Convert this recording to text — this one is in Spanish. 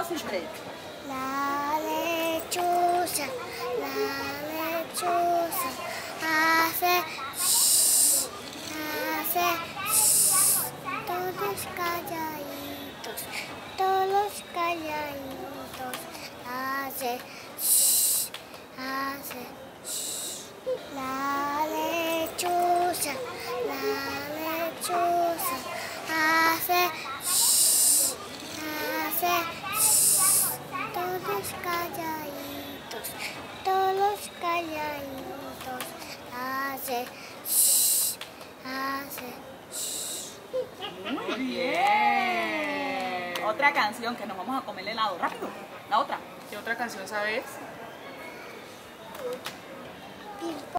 2 y 3. La lechuza hace todos calladitos, hace la lechuza hace todos calladitos, hace. Muy bien. Otra canción que nos vamos a comer el helado. Rápido. La otra. ¿Qué otra canción sabes?